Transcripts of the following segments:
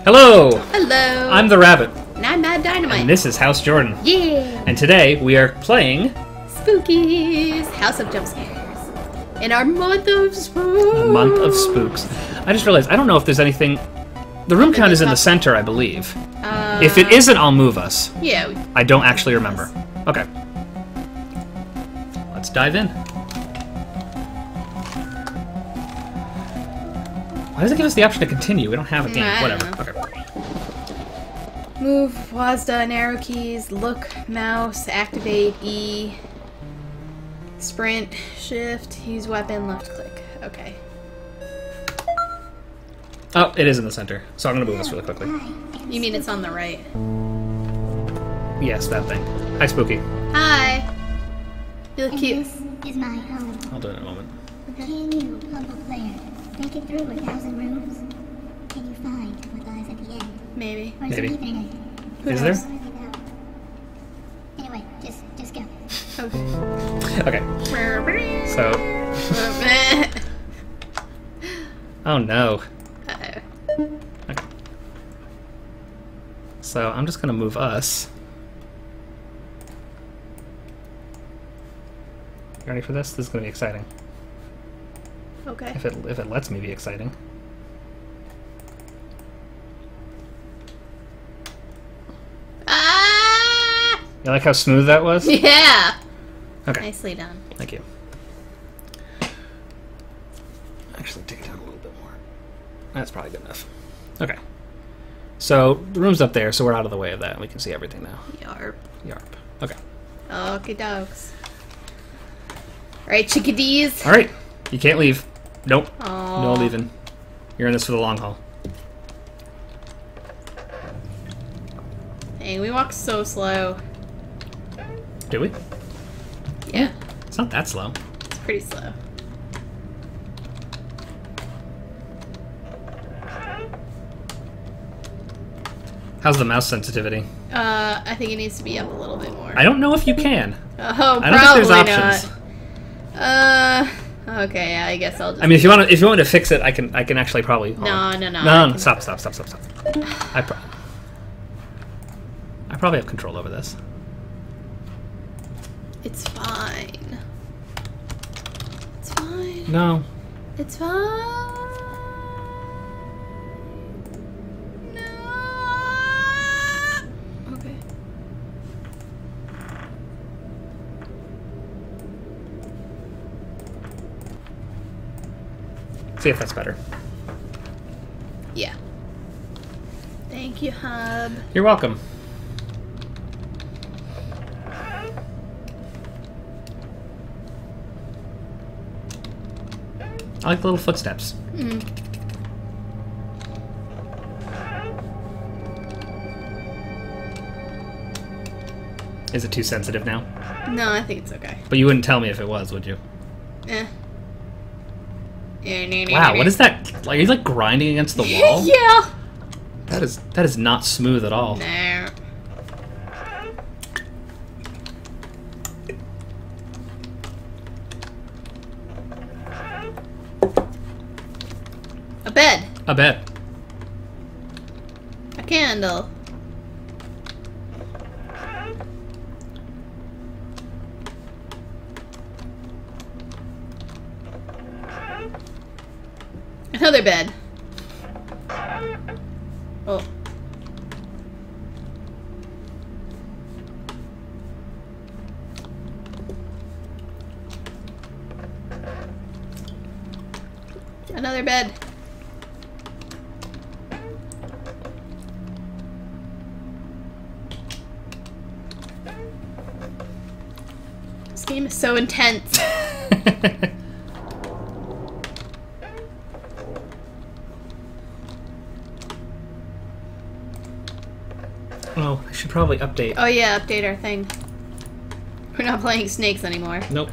Hello! Hello! I'm the Rabbit, And I'm Mad Dynamite. and this is House Jordan. Yeah! And today we are playing Spookies! House of Jump Scares. In our month of spooks! A Month of Spooks. I just realized, I don't know if there's anything... The room count is in the center, I believe. If it isn't, I'll move us. Yeah. I don't actually remember. Okay. Let's dive in. Why does it give us the option to continue? We don't have a game. I don't Whatever. know. Okay. Move, WASD, and arrow keys. Look, mouse, activate, E. Sprint, shift, use weapon, left click. Okay. Oh, it is in the center. So I'm going to move this really quickly. You mean it's on the right? Yes, that thing. Hi, Spooky. Hi! You look cute. This is my home. I'll do it in a moment. Can you, humble player, make it through 1,000 rooms? Can you find what lies at the end? Maybe. Or is Maybe. it even Who Is knows? there? Anyway, just go. Okay. Okay. So... Oh no. Uh-oh. Okay. So I'm just gonna move us. You ready for this? This is gonna be exciting. Okay. If it lets me be exciting. Ah! You like how smooth that was? Yeah! Okay. Nicely done. Thank you. Actually, take it down a little bit more. That's probably good enough. Okay. So the room's up there, so we're out of the way of that. We can see everything now. Yarp. Yarp. Okay. Okay, dogs. Alright, chickadees. All right. You can't leave. Nope. Aw. No leaving. You're in this for the long haul. Dang, we walk so slow. Do we? Yeah, It's not that slow. it's pretty slow. How's the mouse sensitivity? I think it needs to be up a little bit more. I don't know if you can. Oh, I don't think probably there's options. not. Okay, yeah, I guess I'll just... I mean, if you want to fix it, I can actually probably. hold on. No. No. Stop. I probably have control over this. It's fine. It's fine. No. It's fine. No. Okay. See if that's better. Yeah. Thank you, Hub. You're welcome. I like the little footsteps. Is it too sensitive now? No, I think it's okay. But you wouldn't tell me if it was, would you? Eh. Wow, what is that? Like, are you like grinding against the wall? Yeah. That is not smooth at all. No. A bed. I bet. A candle. Another bed. Oh. Another bed. This game is so intense. Oh, I should probably update. Oh yeah, update our thing. We're not playing snakes anymore. Nope.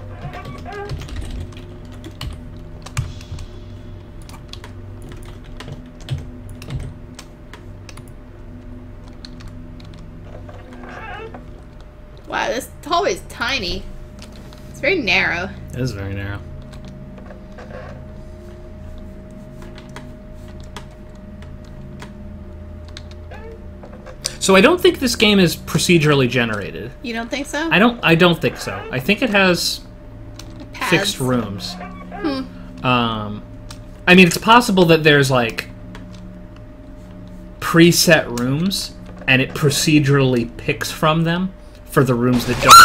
Wow, this hallway's tiny. It's very narrow. It is very narrow. So I don't think this game is procedurally generated. You don't think so? I don't think so. I think it has Paths. fixed rooms. I mean, it's possible that there's like preset rooms, and it procedurally picks from them for the rooms that don't.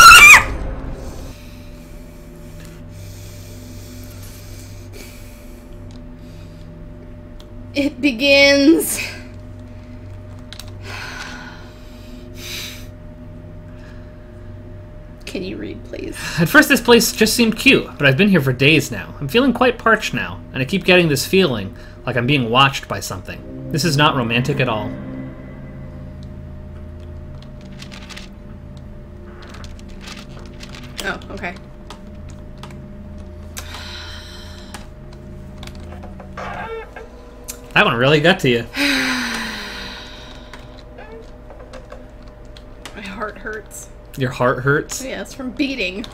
It begins. Can you read, please? At first, this place just seemed cute, but I've been here for days now. I'm feeling quite parched now, and I keep getting this feeling like I'm being watched by something. This is not romantic at all. Oh, okay. That one really got to you. My heart hurts. Your heart hurts? Yeah, it's from beating.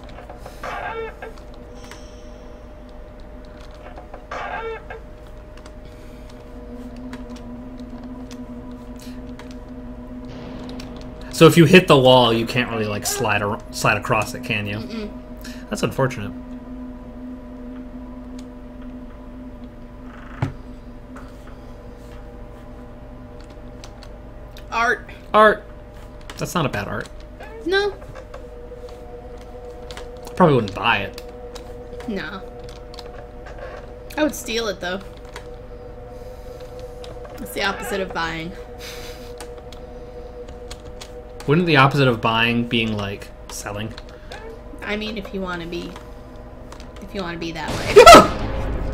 So if you hit the wall, you can't really like slide across it, can you? Mm-mm. That's unfortunate. Art. Art. That's not a bad art. No. Probably wouldn't buy it. No. I would steal it, though. It's the opposite of buying. Wouldn't the opposite of buying being like selling? I mean, if you want to be that way.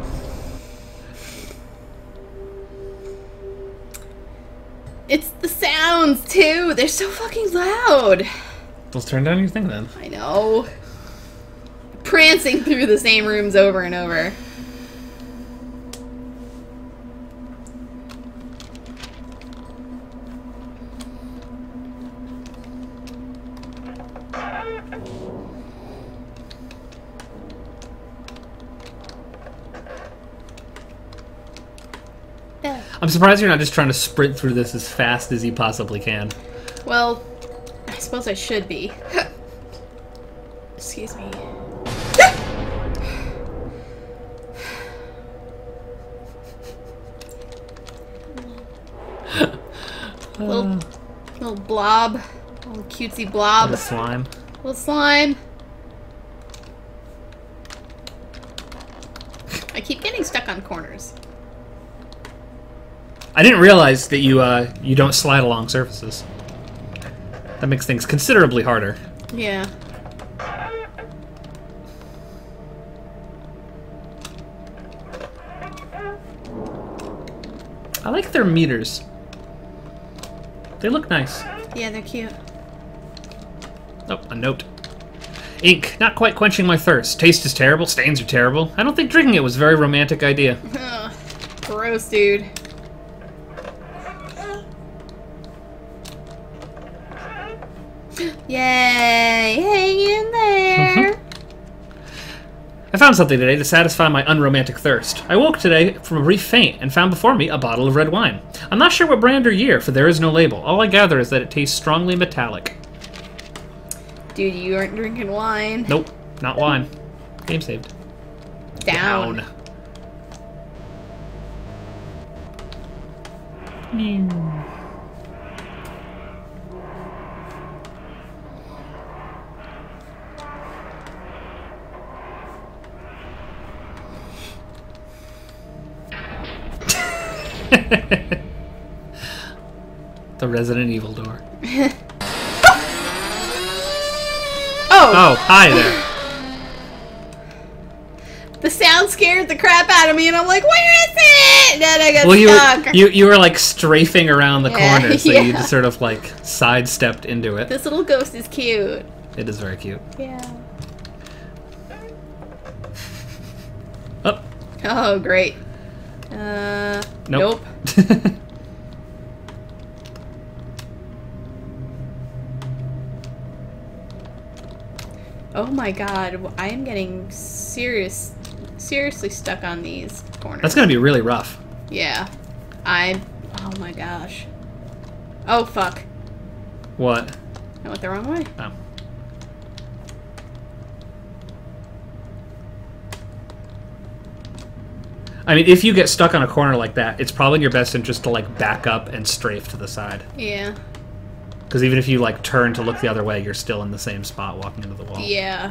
It's the sounds too. They're so fucking loud. Let's turn down your thing then. I know. Prancing through the same rooms over and over. I'm surprised you're not just trying to sprint through this as fast as you possibly can. Well, I suppose I should be. Excuse me. Little blob. Little cutesy blob. The slime. Little slime. I keep getting stuck on corners. I didn't realize that you don't slide along surfaces. That makes things considerably harder. Yeah. I like their meters. They look nice. Yeah, they're cute. Oh, a note. Ink, not quite quenching my thirst. Taste is terrible, stains are terrible. I don't think drinking it was a very romantic idea. Ugh, gross, dude. Yay! Hang in there! I found something today to satisfy my unromantic thirst. I woke today from a brief faint and found before me a bottle of red wine. I'm not sure what brand or year, for there is no label. All I gather is that it tastes strongly metallic. Dude, you aren't drinking wine. Nope, not wine. Game saved. Down. The Resident Evil door. Oh! Oh, hi there. The sound scared the crap out of me, and I'm like, where is it? And then I got Well, stuck. you were like strafing around the Yeah, corner, so you yeah. just sort of like sidestepped into it. This little ghost is cute. It is very cute. Yeah. Oh, Oh, great. nope. Oh my god, I am getting seriously stuck on these corners. That's gonna be really rough. Yeah. Oh my gosh. Oh fuck. What? I went the wrong way. Oh. I mean, if you get stuck on a corner like that, it's probably in your best interest to, like, back up and strafe to the side. Yeah. Because even if you, like, turn to look the other way, you're still in the same spot walking into the wall. Yeah.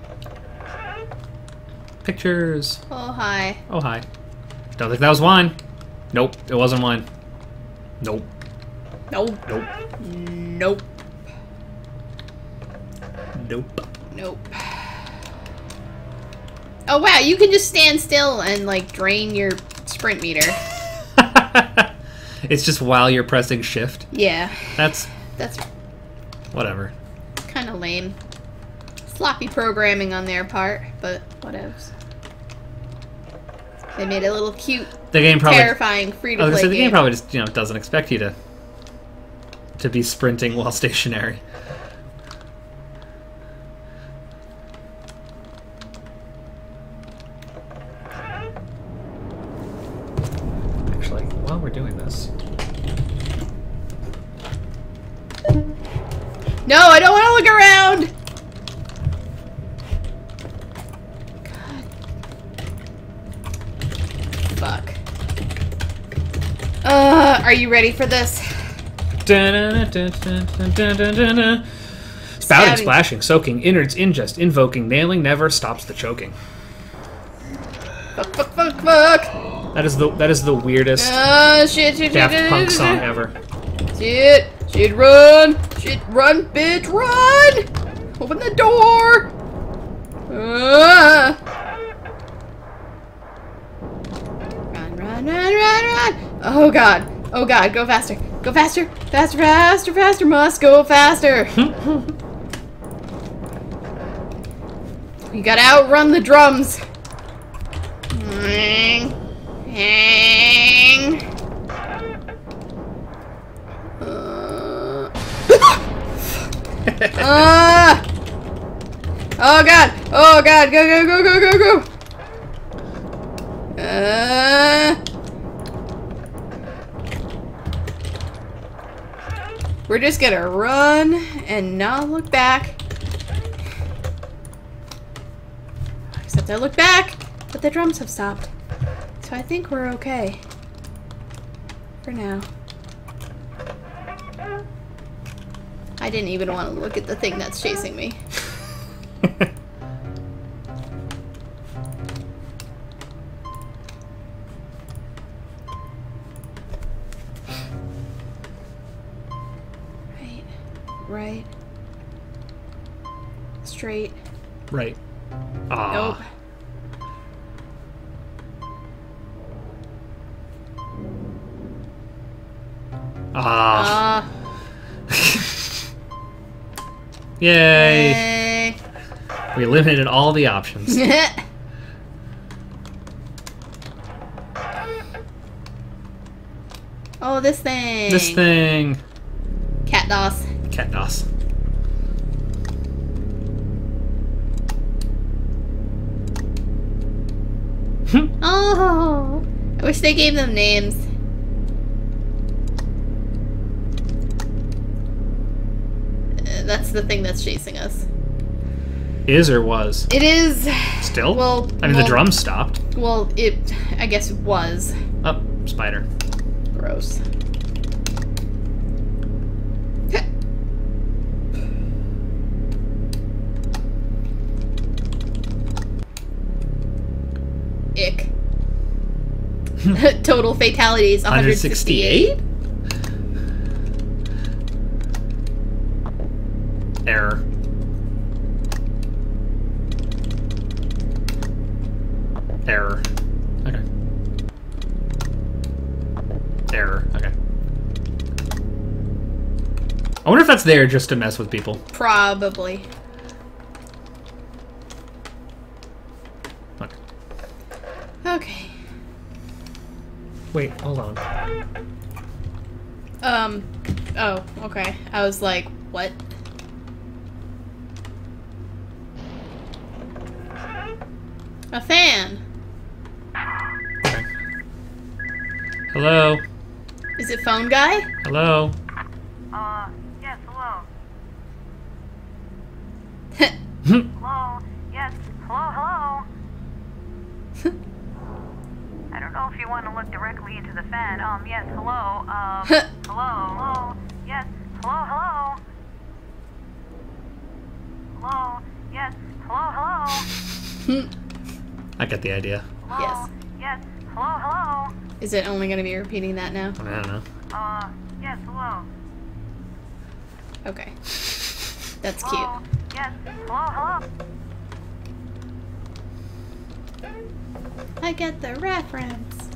Pictures. Oh, hi. Oh, hi. Don't think that was wine. Nope, it wasn't wine. Nope. Nope. Nope. Nope. Nope. Nope. Oh, wow, you can just stand still and, like, drain your sprint meter. It's just while you're pressing shift. Yeah. That's That's whatever. kind of lame. Sloppy programming on their part, but whatevs. They made a little cute, The game probably. terrifying I was free-to-play gonna say the game game. probably just doesn't expect you to be sprinting while stationary. Actually, while we're doing this, No, I don't want to look around! God. Fuck. Are you ready for this? spouting, Stabbing. splashing, soaking, innards, ingest, invoking, nailing, never stops the choking. Fuck, fuck, fuck, fuck! That is the weirdest Shit, Daft Punk song ever. Shit, run! Shit, run, bitch, run! Open the door! Run! Oh god, go faster. Go faster, faster, must go faster! You gotta outrun the drums! Oh god, go! We're just gonna run and not look back. Except I look back, but the drums have stopped. So I think we're okay. For now. I didn't even want to look at the thing that's chasing me. Right. Straight. Right. Ah. Nope. Ah. Yay. Yay. We eliminated all the options. Oh, this thing. This thing. Cat DOS. Cat DOS. Oh, I wish they gave them names. That's the thing that's chasing us. Is or was? It is. Still? Well, I mean, the drums stopped. Well, I guess it was. Oh, spider. Gross. Ick. Total fatalities 168. Error. Error. Okay. Error. Okay. I wonder if that's there just to mess with people. Probably. Okay. Okay. Wait, hold on. Oh, okay. I was like, what? A fan. Okay. Hello? Is it phone guy? Hello? Yes, hello. Hello? Yes. Hello? I don't know if you want to look directly into the fan. Yes. Hello? Hello? Yes. Hello? Hello? Yes. Hello? I get the idea. Yes. Yes. Hello? Is it only going to be repeating that now? I don't know. Yes. Hello? Okay. That's cute. Hello? Yes. Hello? I get the reference.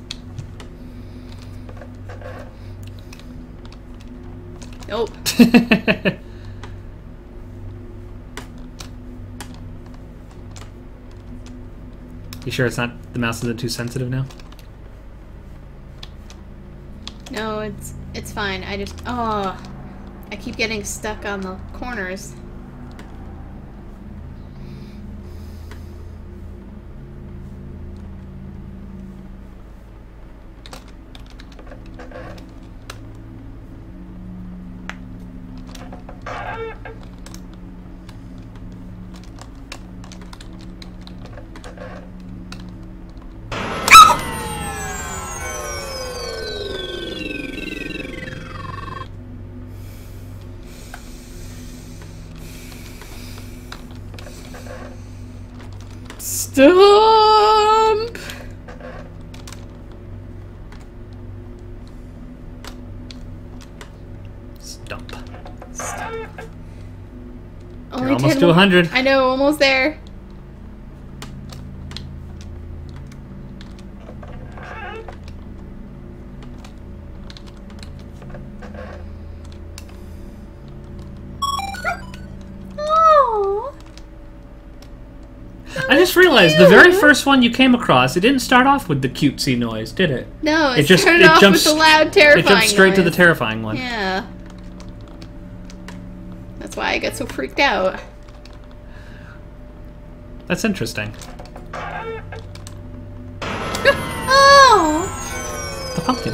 Nope. You sure it's not the mouse isn't too sensitive now? No, it's fine. I keep getting stuck on the corners. Stomp! Stump. Only almost 10 to 100. I know, almost there. Oh. I just realized the very first one you came across, it didn't start off with the cutesy noise, did it? No, It just- started it off jumps- with the loud, terrifying It jumped straight to the noise. terrifying one. Yeah. That's why I get so freaked out. That's interesting. Oh! The pumpkin.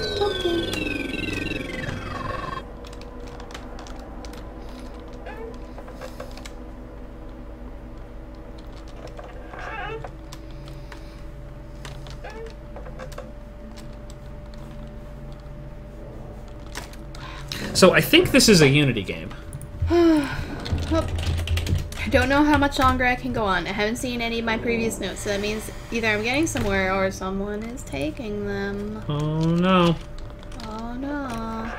So I think this is a Unity game. Well, I don't know how much longer I can go on. I haven't seen any of my previous notes, so that means either I'm getting somewhere or someone is taking them. Oh no. Oh no.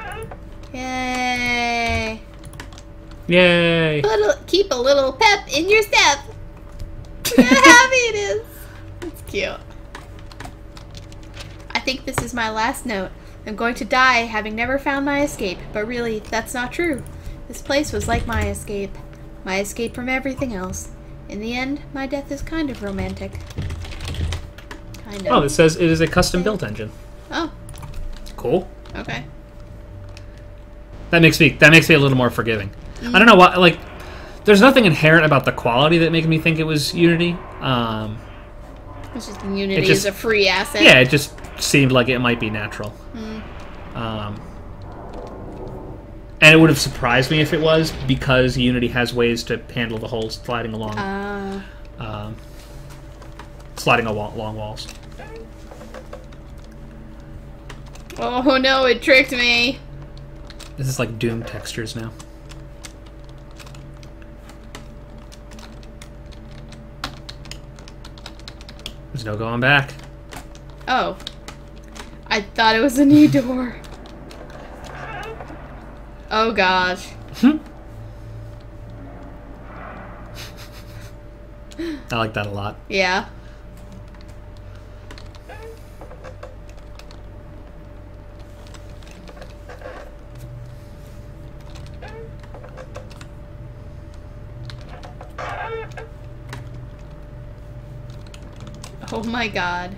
Yay. Yay. Keep a little pep in your step. Look how happy it is. It's cute. I think this is my last note. I'm going to die having never found my escape, but really, that's not true. This place was like my escape from everything else. In the end, my death is kind of romantic. Kind of. Oh, it says it is a custom-built engine. Oh, Cool. okay. That makes me a little more forgiving. I don't know why. Like, there's nothing inherent about the quality that made me think it was Unity. It's just Unity just- is a free asset. Yeah, it just seemed like it might be natural. And it would have surprised me if it was, because Unity has ways to handle the whole sliding along, along walls. Oh no, it tricked me. This is like Doom textures now. There's no going back. Oh. I thought it was a new door. Oh gosh. I like that a lot. Yeah. Oh my god.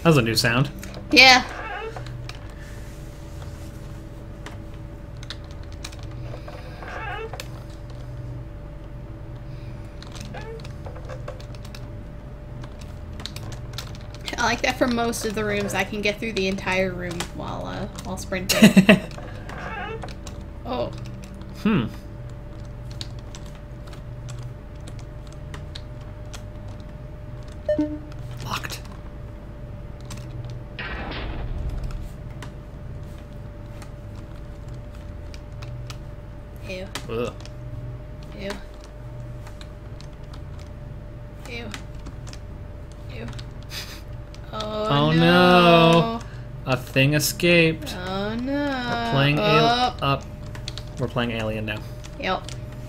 That was a new sound. Yeah. I like that for most of the rooms I can get through the entire room while sprinting. Oh. Hmm. Locked. Ew. Ugh. Ew. Ew. Ew. Oh no. A thing escaped. Oh no. We're playing We're playing Alien now. Yep.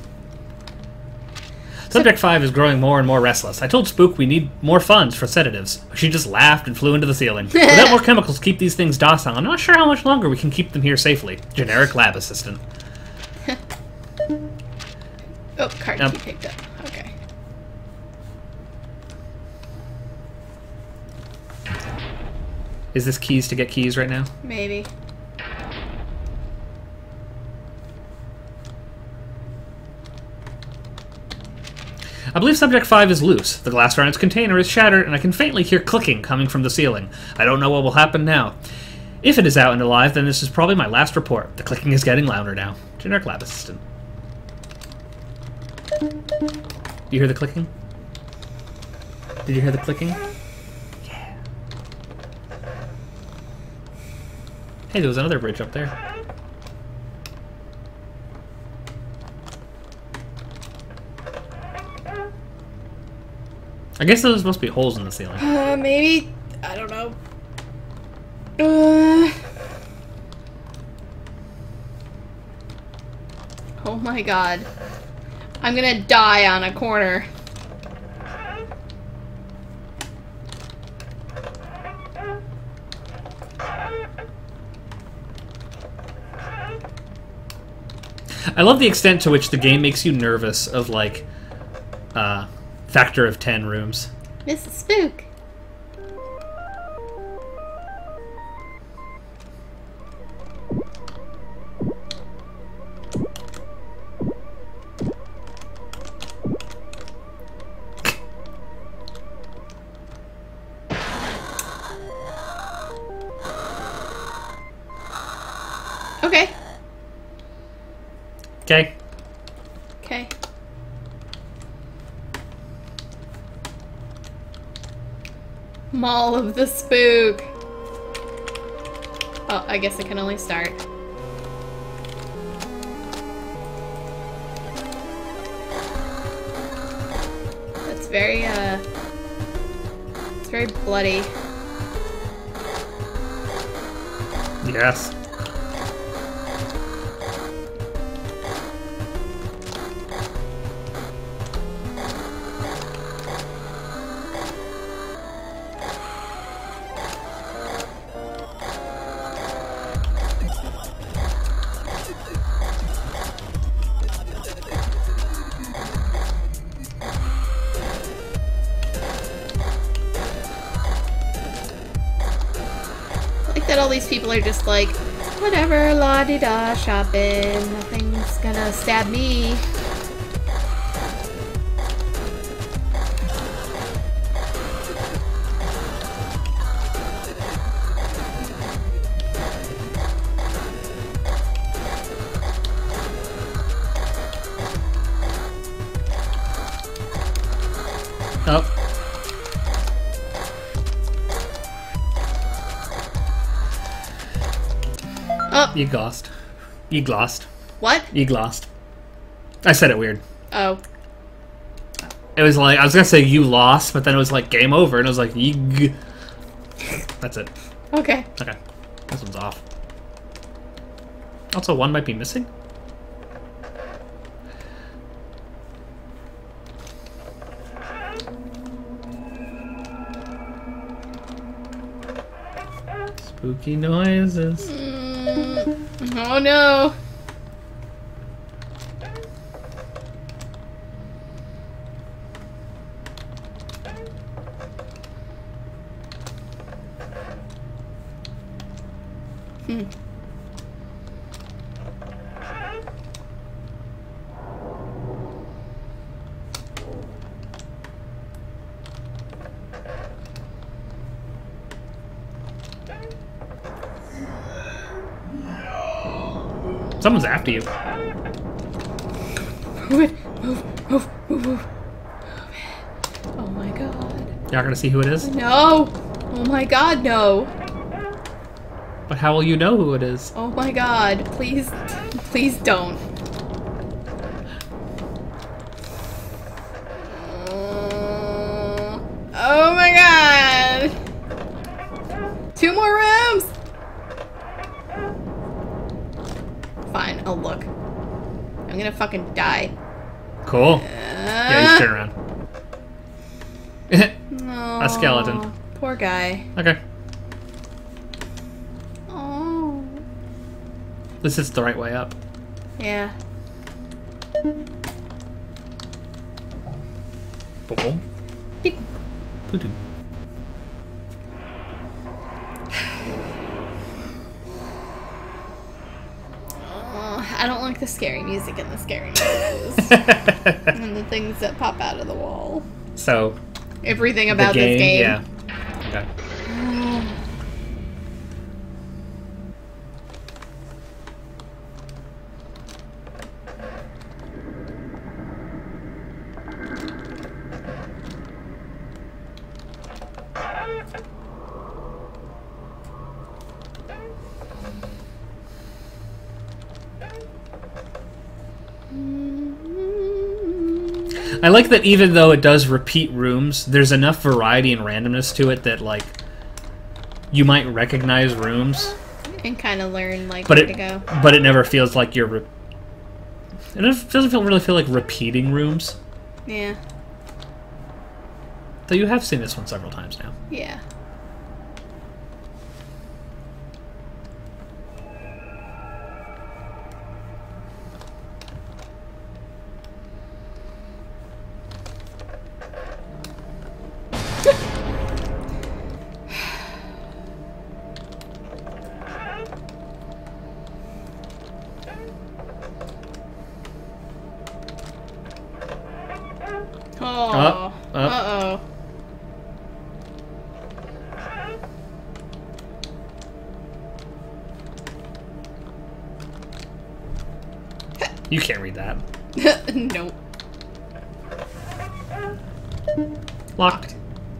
Subject 5 is growing more and more restless. I told Spook we need more funds for sedatives. She just laughed and flew into the ceiling. Without more chemicals to keep these things docile, I'm not sure how much longer we can keep them here safely. Generic lab assistant. Oh, card key picked up. Okay. Is this keys to get keys right now? Maybe. I believe Subject 5 is loose. The glass around its container is shattered, and I can faintly hear clicking coming from the ceiling. I don't know what will happen now. If it is out and alive, then this is probably my last report. The clicking is getting louder now. Generic lab assistant. You hear the clicking? Did you hear the clicking? Yeah. Hey, there was another bridge up there. I guess those must be holes in the ceiling. Maybe. I don't know. Oh my god. I'm gonna die on a corner. I love the extent to which the game makes you nervous of, like, factor of 10 rooms. Mrs. Spook. Okay. Okay. Okay. Mall of the Spook. Oh, I guess I can only start. That's very, it's very bloody. Yes. That all these people are just like, whatever, la-di-da, shopping, nothing's gonna stab me. Oh. Oh. You glossed. You glossed. What? You glossed. I said it weird. Oh. It was like, I was gonna say you lost, but then it was like game over, and it was like, yig. That's it. Okay. Okay. This one's off. Also, one might be missing? Spooky noises. Oh no. Someone's after you. Move, move, move, move. Oh my god. You're not gonna see who it is? No! Oh my god, no! But how will you know who it is? Oh my god, please, please don't. Oh my god! 2 more rooms! Fine, I'll look. I'm gonna fucking die. Cool. Yeah, you turn around. No. A skeleton. Poor guy. Okay. Oh. This is the right way up. Yeah. Boom. Beep. Doo-doo. I don't like the scary music and the scary noises. And the things that pop out of the wall. So, Everything about this game. Yeah. Okay. I like that even though it does repeat rooms, there's enough variety and randomness to it that, like, you might recognize rooms. And kind of learn, like, But where to go. But it never feels like you're... It doesn't really feel like repeating rooms. Yeah. Though you have seen this one several times now. Yeah. Oh. Uh-oh. You can't read that. Nope. Locked.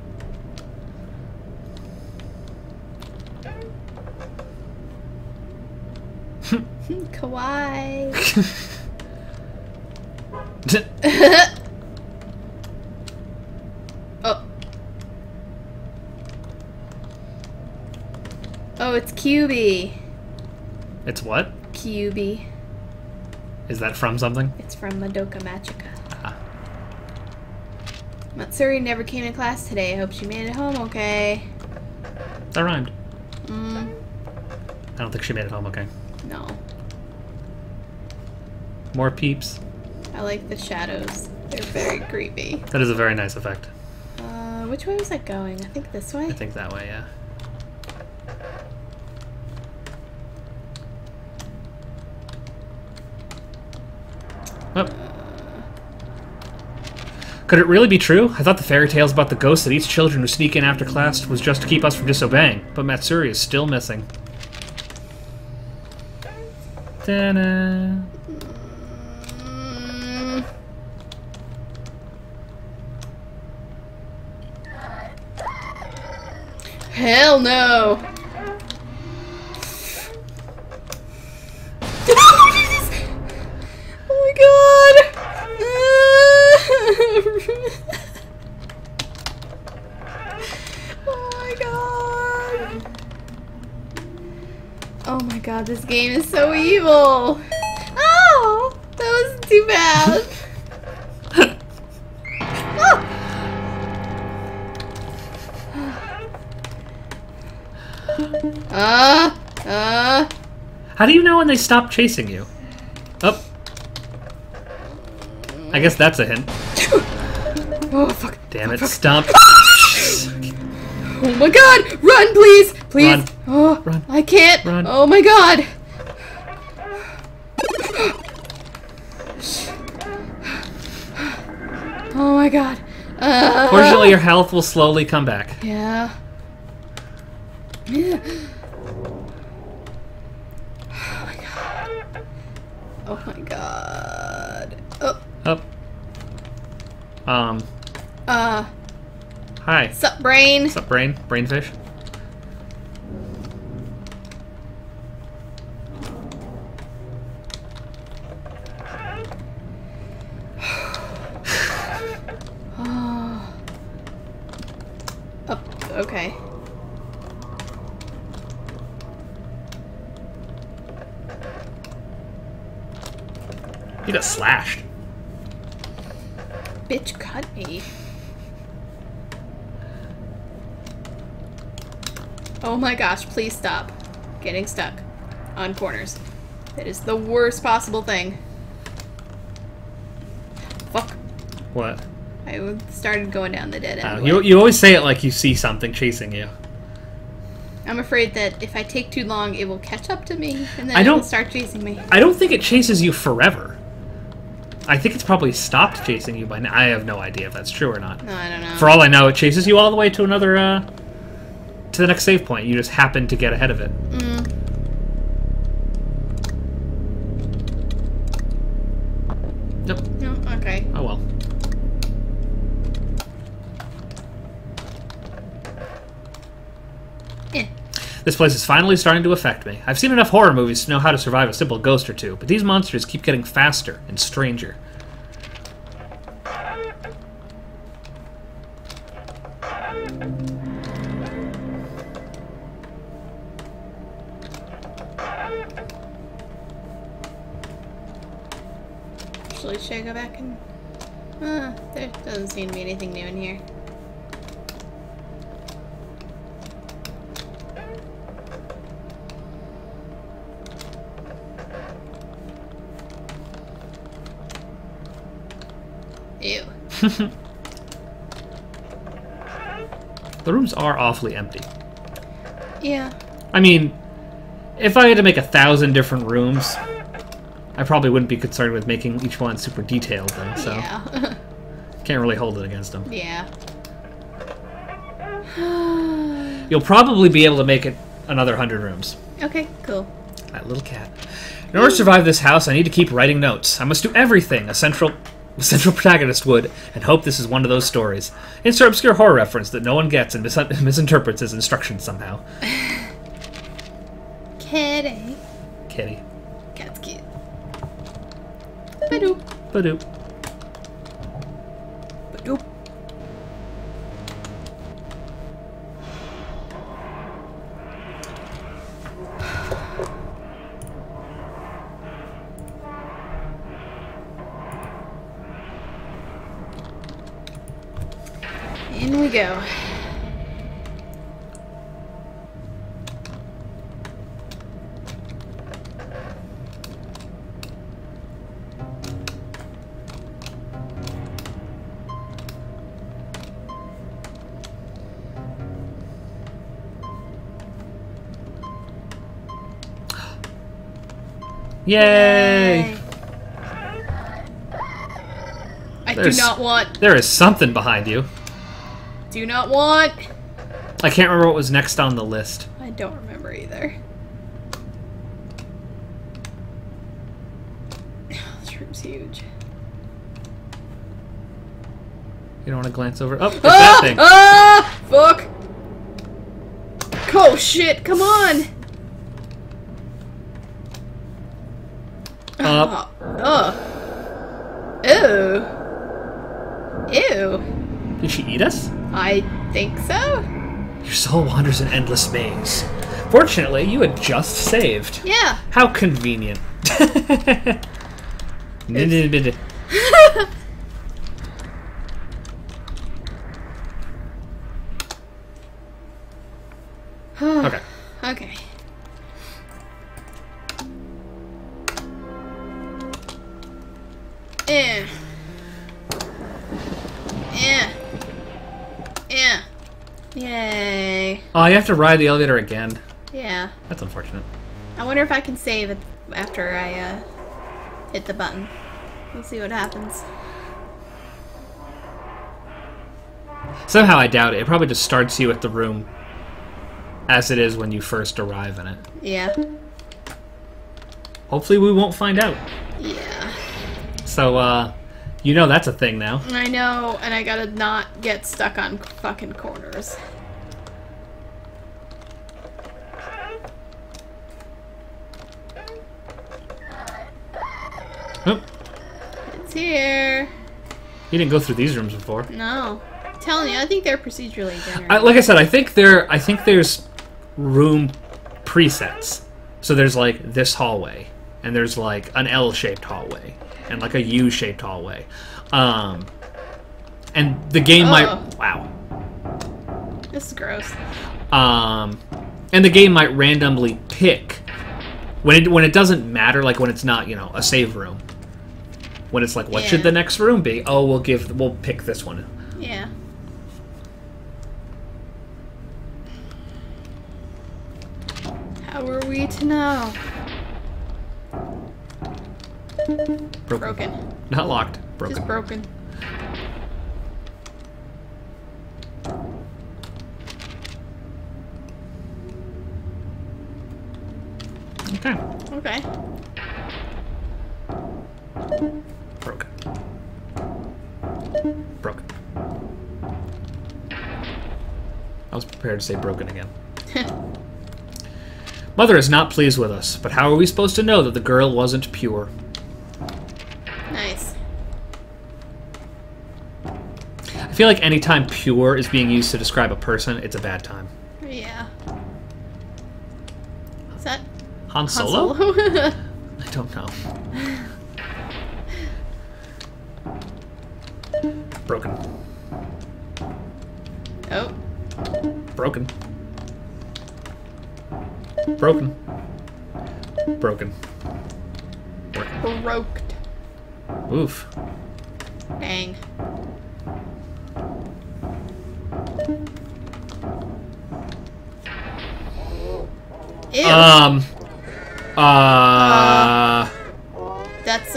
Kawaii. Oh. Oh, it's QB. It's what? QB. Is that from something? It's from Madoka Magica. Ah. Matsuri never came to class today. I hope she made it home okay. That rhymed. Mm, I don't think she made it home okay. no. More peeps. I like the shadows. They're very creepy. That is a very nice effect. Which way was I going? I think this way? I think that way, yeah. Oh. Could it really be true? I thought the fairy tales about the ghosts that each children who sneak in after class was just to keep us from disobeying, but Matsuri is still missing. Ta-da. Hell no! Oh my god! Oh my god! Oh my god, this game is so evil! Oh! That was too bad! How do you know when they stop chasing you? Oh. I guess that's a hint. Oh fuck. Damn it, stop. Oh my god! Run, please! Please! Run. Oh, Run. I can't! Run. Oh my god! Oh my god. Fortunately, your health will slowly come back. Yeah. Oh my god. Oh my god. Oh. Oh. Hi. Sup, brain? What's up, brain? Brainfish? Oh, okay. You got slashed. Bitch cut me. Oh my gosh, please stop getting stuck on corners. That is the worst possible thing. Fuck. What? I started going down the dead end. You always say it like you see something chasing you. I'm afraid that if I take too long, it will catch up to me, and then I it will don't- start chasing me. I don't think it chases you forever. I think it's probably stopped chasing you by now. I have no idea if that's true or not. No, I don't know. For all I know, it chases you all the way to another, to the next save point. You just happen to get ahead of it. Yep. No, okay. Oh well. Eh. This place is finally starting to affect me. I've seen enough horror movies to know how to survive a simple ghost or two, but these monsters keep getting faster and stranger. Actually, should I go back and... there doesn't seem to be anything new in here. Ew. The rooms are awfully empty. Yeah. I mean, if I had to make 1,000 different rooms, I probably wouldn't be concerned with making each one super detailed then, so Yeah. can't really hold it against them. Yeah. You'll probably be able to make it another 100 rooms. Okay, cool. That little cat. In order to survive this house, I need to keep writing notes. I must do everything a central protagonist would, and hope this is one of those stories. Insert obscure horror reference that no one gets and misinterprets as instructions somehow. Kitty. Kitty. Cat's cute. Ba-doop. Badoop. Ba-doop. In we go. Yay! I There's- do not want. There is something behind you. Do not want. I can't remember what was next on the list. I don't remember either. This room's huge. You don't want to glance over. Oh, it's that thing. Ah! Fuck! Oh shit! Come on! Up. Ew. Ew. Did she eat us? I think so. Your soul wanders an endless maze. Fortunately, you had just saved. Yeah. How convenient. Okay. Okay. Yeah. Yeah. Yeah. Yay. way. Oh, you have to ride the elevator again. Yeah. That's unfortunate. I wonder if I can save it after I hit the button. We'll see what happens. Somehow I doubt it. It probably just starts you at the room as it is when you first arrive in it. Yeah. Hopefully we won't find out. Yeah. So, you know that's a thing now. I know, and I gotta not get stuck on fucking corners. Oh, It's here. you didn't go through these rooms before. No. I'm telling you, I think they're procedurally generated. Like I said, I think there's room presets. So there's like this hallway, and there's like an L-shaped hallway, and like a U-shaped hallway. And the game might... Wow. This is gross. And the game might randomly pick when it doesn't matter, like when it's not, you know, a save room. When it's like, what should the next room be? Oh, we'll pick this one. Yeah. How are we to know? Broken. Not locked. Broken. Just broken. Okay. Okay. Broken. Broken. I was prepared to say broken again. Mother is not pleased with us, but how are we supposed to know that the girl wasn't pure? Nice. I feel like anytime pure is being used to describe a person, it's a bad time. Yeah. Is that Han Han Solo? Solo? I don't know. Broken. Oh. Broken. Broken. Broken. Broken. Broked. Oof. Dang. Ew. That's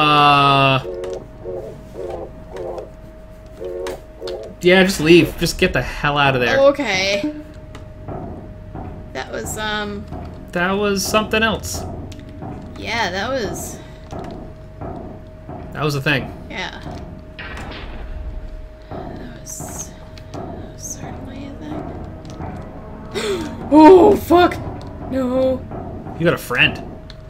yeah, just leave. Just get the hell out of there. okay. That was That was something else. yeah, that was That was a thing. yeah. That was certainly a thing. Oh fuck! No. You got a friend.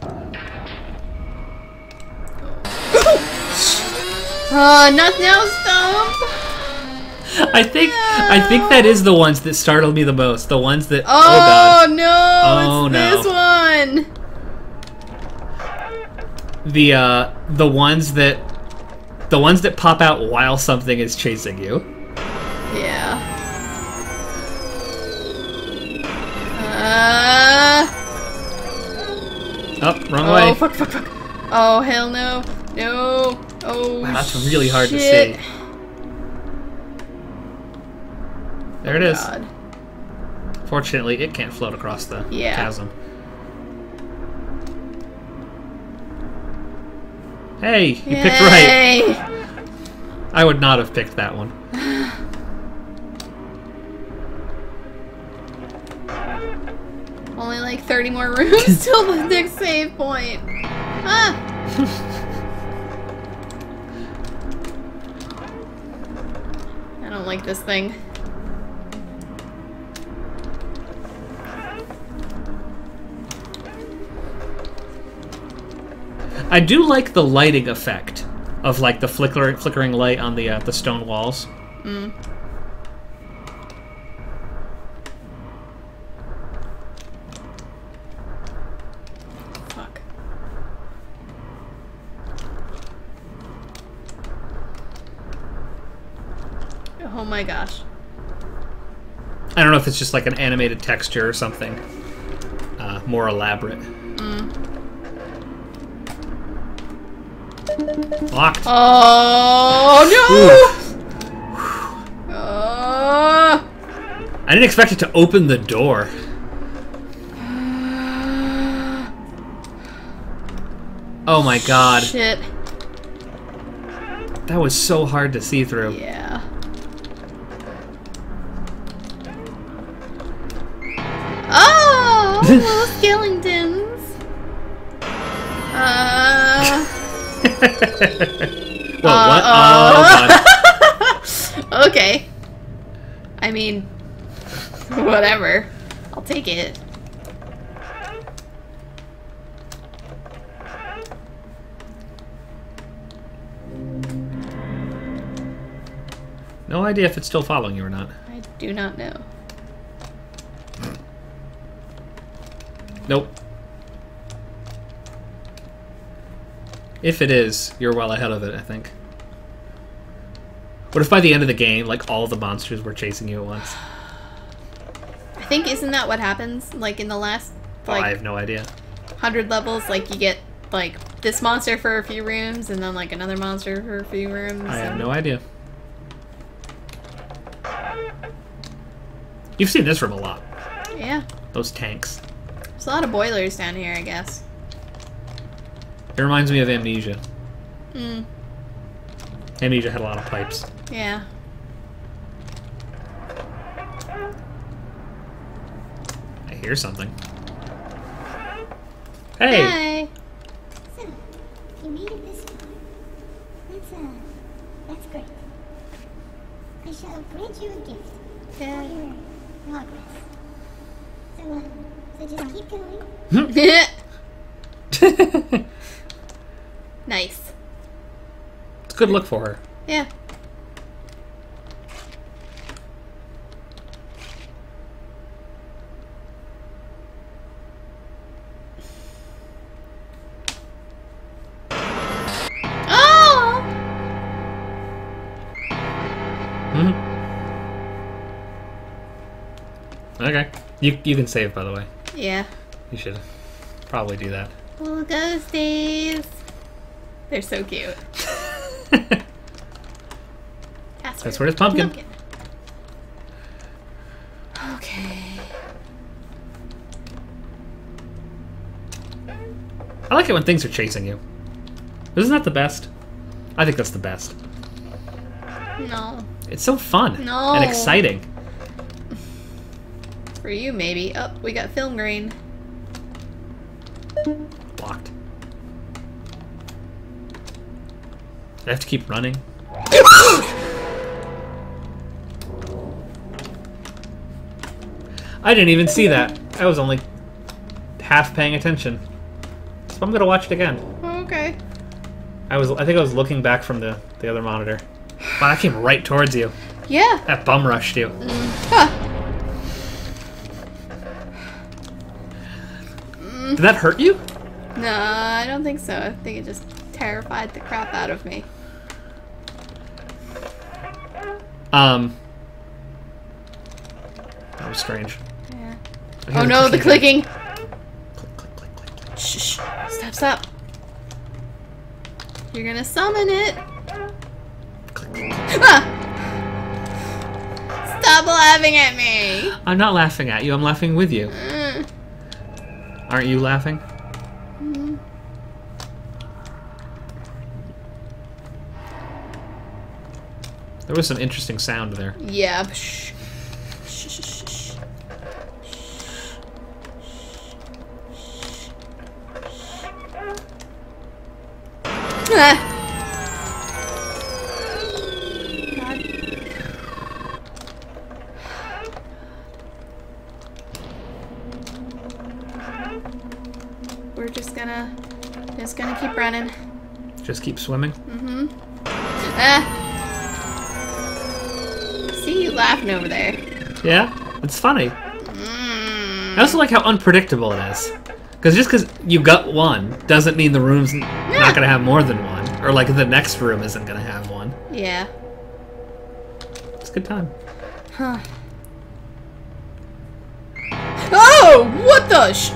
Nothing else, Stomp. I think that is the ones that startled me the most. The ones that Oh, God. no! Oh, It's no. this one. The ones that pop out while something is chasing you. Yeah. Oh, wrong Oh, way. fuck, fuck, fuck. Oh, hell no. No. Oh, Wow, that's really hard to shit. see. There it is. God. Fortunately, it can't float across the Yeah. chasm. Hey, you picked right. Yay. I would not have picked that one. Only like 30 more rooms till the next save point. Ah! I don't like this thing. I do like the lighting effect of like the flickering light on the stone walls. Mm. Fuck. Oh my gosh. I don't know if it's just like an animated texture or something more elaborate. Locked. Oh no! I didn't expect it to open the door. Oh my god. Shit. That was so hard to see through. Yeah. Oh! Little skeletons. Whoa, what? Oh god. Okay. I mean, whatever. I'll take it. No idea if it's still following you or not. I do not know. Nope. If it is, you're well ahead of it, I think. What if by the end of the game, like, all the monsters were chasing you at once? I think, isn't that what happens? Like, in the last, Oh, I like, have no idea. 100 levels, like, you get, like, this monster for a few rooms, and then, like, another monster for a few rooms. I have and- no idea. You've seen this room a lot. Yeah. Those tanks. There's a lot of boilers down here, I guess. It reminds me of Amnesia. Hmm. Amnesia had a lot of pipes. Yeah. I hear something. Hey! Hi! So, you made it this far. That's great. I shall grant you a gift for Yeah. your progress. So just keep going. Nice. It's a good look for her. Yeah. Oh! Mhm. Okay. You can save, by the way. Yeah. You should probably do that. Little ghosties. They're so cute. That's where it's pumpkin. Okay. I like it when things are chasing you. Isn't that the best? I think that's the best. No. It's so fun No. and exciting. For you, maybe. Oh, we got film grain. Blocked. I have to keep running. I didn't even see that. I was only half paying attention. So I'm gonna watch it again. Okay. I think I was looking back from the other monitor. Wow, I came right towards you. Yeah. That bum rushed you. Huh. Did that hurt you? No, I don't think so. I think it just terrified the crap out of me. That was strange. Yeah. I hear Oh no, the clicking! Click, click, click, click. Shh, shh. Stop, stop. You're gonna summon it. Ah! Stop laughing at me. I'm not laughing at you, I'm laughing with you. Mm. Aren't you laughing? Mhm. There was some interesting sound there. Yeah. Shh. Shh, shh, shh, shh. Ah. God. We're just gonna keep running. Just keep swimming. Mm-hmm. Ah. See you laughing over there. Yeah, it's funny. Mm. I also like how unpredictable it is. Because just because you got one doesn't mean the room's not going to have more than one. Or like the next room isn't going to have one. Yeah. It's a good time. Huh. Oh! What the sh-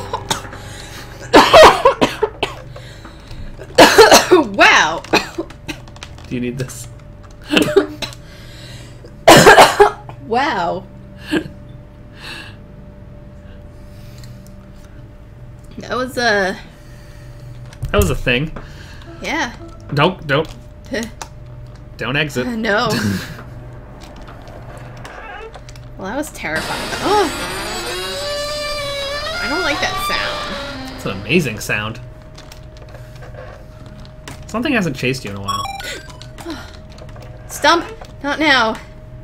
Wow! Do you need this? Wow. That was That was a thing. yeah. Don't exit. No. Well, that was terrifying. Oh! I don't like that sound. It's an amazing sound. Something hasn't chased you in a while. Stump! Not now.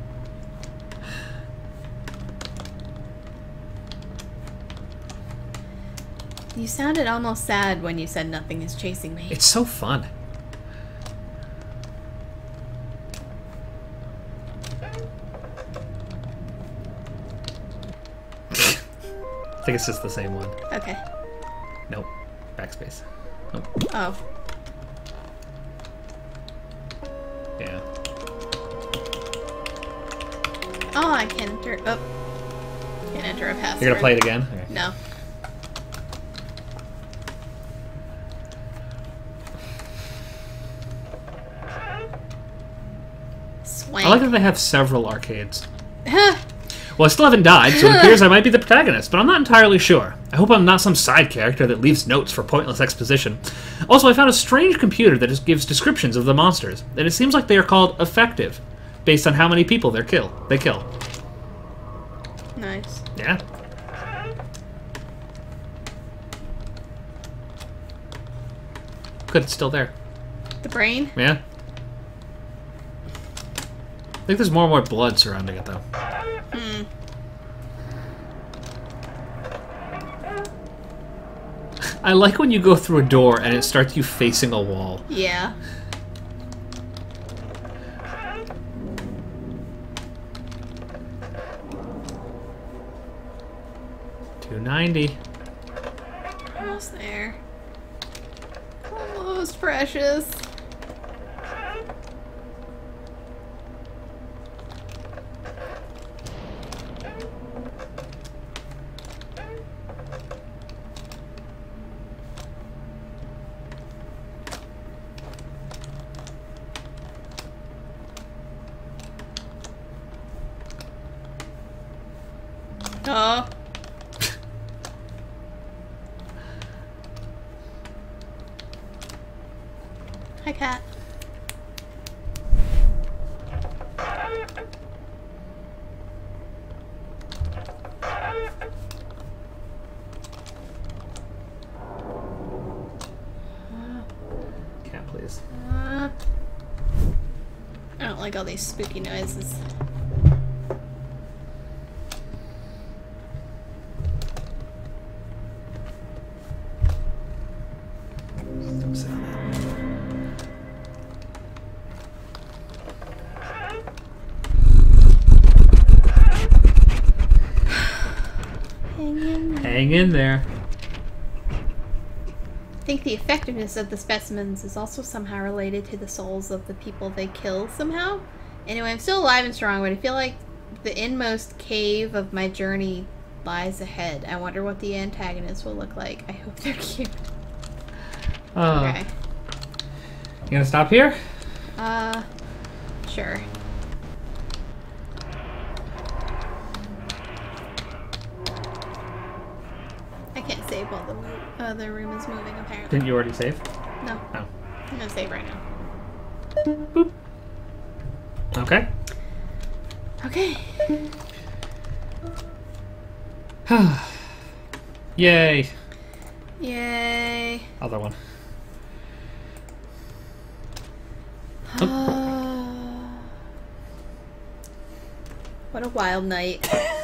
You sounded almost sad when you said nothing is chasing me. It's so fun. I think it's just the same one. Okay. Nope. Backspace. Nope. Oh. Yeah. Oh, I can enter. Oh. Can't enter a password. You're gonna play it again? Okay. No. Swank. I like that they have several arcades. Well, I still haven't died, so it appears I might be the protagonist, but I'm not entirely sure. I hope I'm not some side character that leaves notes for pointless exposition. Also, I found a strange computer that just gives descriptions of the monsters, and it seems like they are called effective, based on how many people they kill. Nice. Yeah. Good, it's still there. The brain? Yeah. I think there's more and more blood surrounding it, though. I like when you go through a door and it starts you facing a wall. Yeah. $2.90. Almost there. Almost, precious. Oh. Hi, cat. Cat, please. I don't like all these spooky noises. Don't sit on that. Hang in there. I think the effectiveness of the specimens is also somehow related to the souls of the people they kill somehow. Anyway, I'm still alive and strong, but I feel like the inmost cave of my journey lies ahead. I wonder what the antagonists will look like. I hope they're cute. Okay. You gonna stop here? Sure. I can't save while the room is moving, apparently. Didn't you already save? No. Oh. I'm gonna save right now. Boop. Okay. Okay. Yay. Yay. Other one. What a wild night.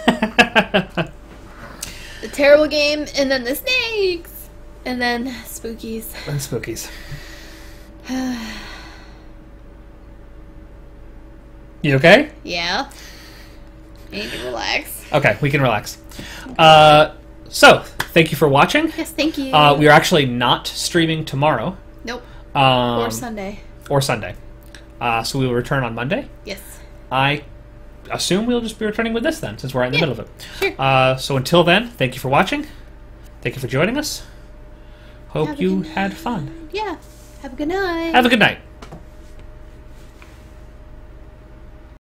The terrible game, and then the snakes, and then spookies. And spookies. You okay? Yeah. I need to relax. Okay, we can relax. So, thank you for watching. Yes, thank you. We are actually not streaming tomorrow. Nope. Or Sunday. Or Sunday. So we will return on Monday. Yes. I assume we'll just be returning with this then, since we're right in the middle of it. Sure. So until then, thank you for watching. Thank you for joining us. Hope you had fun. Yeah. Have a good night. Have a good night.